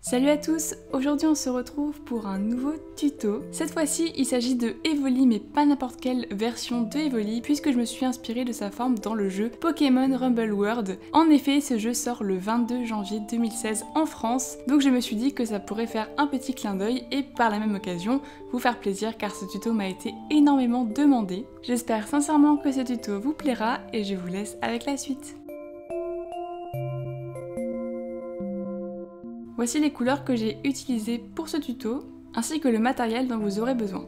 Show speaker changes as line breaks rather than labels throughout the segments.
Salut à tous, aujourd'hui on se retrouve pour un nouveau tuto. Cette fois-ci il s'agit de Evoli mais pas n'importe quelle version de Evoli puisque je me suis inspirée de sa forme dans le jeu Pokémon Rumble World. En effet ce jeu sort le 22 janvier 2016 en France, donc je me suis dit que ça pourrait faire un petit clin d'œil et par la même occasion vous faire plaisir car ce tuto m'a été énormément demandé. J'espère sincèrement que ce tuto vous plaira et je vous laisse avec la suite. Voici les couleurs que j'ai utilisées pour ce tuto, ainsi que le matériel dont vous aurez besoin.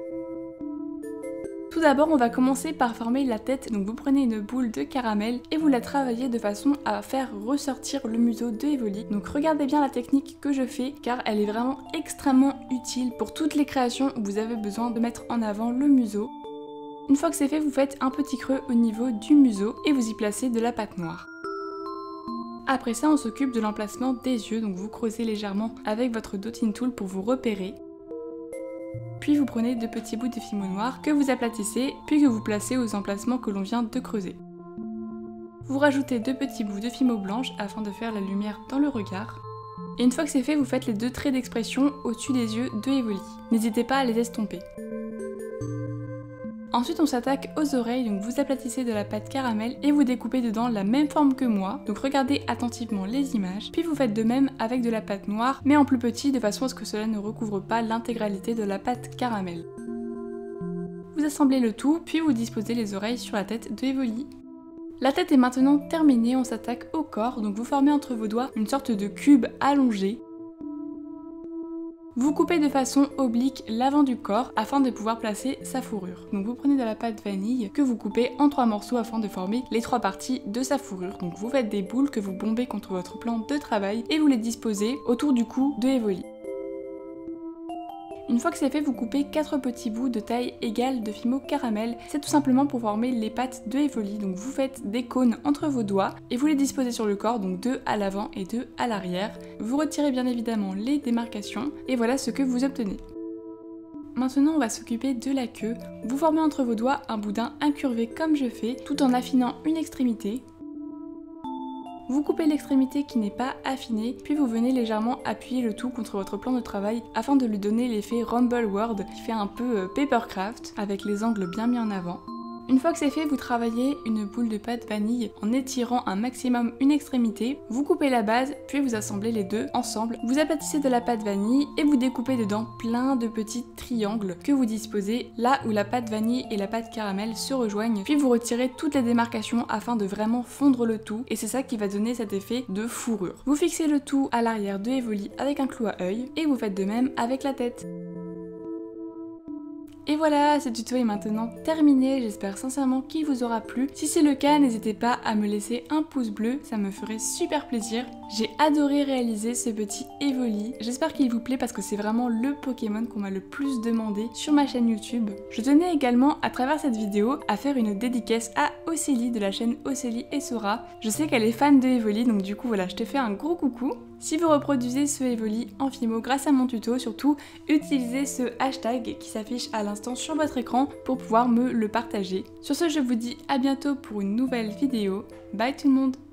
Tout d'abord, on va commencer par former la tête, donc vous prenez une boule de caramel et vous la travaillez de façon à faire ressortir le museau de Evoli. Donc regardez bien la technique que je fais, car elle est vraiment extrêmement utile pour toutes les créations où vous avez besoin de mettre en avant le museau. Une fois que c'est fait, vous faites un petit creux au niveau du museau et vous y placez de la pâte noire. Après ça, on s'occupe de l'emplacement des yeux, donc vous creusez légèrement avec votre dotting tool pour vous repérer. Puis vous prenez deux petits bouts de fimo noir que vous aplatissez, puis que vous placez aux emplacements que l'on vient de creuser. Vous rajoutez deux petits bouts de fimo blanche afin de faire la lumière dans le regard. Et une fois que c'est fait, vous faites les deux traits d'expression au-dessus des yeux de Evoli. N'hésitez pas à les estomper. Ensuite on s'attaque aux oreilles, donc vous aplatissez de la pâte caramel et vous découpez dedans la même forme que moi, donc regardez attentivement les images, puis vous faites de même avec de la pâte noire, mais en plus petit de façon à ce que cela ne recouvre pas l'intégralité de la pâte caramel. Vous assemblez le tout, puis vous disposez les oreilles sur la tête de Evoli. La tête est maintenant terminée, on s'attaque au corps, donc vous formez entre vos doigts une sorte de cube allongé. Vous coupez de façon oblique l'avant du corps afin de pouvoir placer sa fourrure. Donc vous prenez de la pâte vanille que vous coupez en 3 morceaux afin de former les 3 parties de sa fourrure. Donc vous faites des boules que vous bombez contre votre plan de travail et vous les disposez autour du cou de Evoli. Une fois que c'est fait, vous coupez 4 petits bouts de taille égale de fimo caramel. C'est tout simplement pour former les pattes de Evoli. Donc vous faites des cônes entre vos doigts et vous les disposez sur le corps, donc 2 à l'avant et 2 à l'arrière. Vous retirez bien évidemment les démarcations et voilà ce que vous obtenez. Maintenant on va s'occuper de la queue. Vous formez entre vos doigts un boudin incurvé comme je fais, tout en affinant une extrémité. Vous coupez l'extrémité qui n'est pas affinée, puis vous venez légèrement appuyer le tout contre votre plan de travail afin de lui donner l'effet Rumble World qui fait un peu papercraft avec les angles bien mis en avant. Une fois que c'est fait, vous travaillez une boule de pâte vanille en étirant un maximum une extrémité, vous coupez la base, puis vous assemblez les deux ensemble, vous aplatissez de la pâte vanille et vous découpez dedans plein de petits triangles que vous disposez là où la pâte vanille et la pâte caramel se rejoignent, puis vous retirez toutes les démarcations afin de vraiment fondre le tout et c'est ça qui va donner cet effet de fourrure. Vous fixez le tout à l'arrière de Evoli avec un clou à œil et vous faites de même avec la tête. Et voilà, ce tuto est maintenant terminé, j'espère sincèrement qu'il vous aura plu. Si c'est le cas, n'hésitez pas à me laisser un pouce bleu, ça me ferait super plaisir. J'ai adoré réaliser ce petit Evoli, j'espère qu'il vous plaît parce que c'est vraiment le Pokémon qu'on m'a le plus demandé sur ma chaîne YouTube. Je tenais également, à travers cette vidéo, à faire une dédicace à Océlie de la chaîne Océlie et Sora. Je sais qu'elle est fan de Evoli, donc du coup voilà, je te fais un gros coucou. Si vous reproduisez ce Evoli en fimo grâce à mon tuto, surtout utilisez ce hashtag qui s'affiche à l'instant sur votre écran pour pouvoir me le partager. Sur ce, je vous dis à bientôt pour une nouvelle vidéo. Bye tout le monde!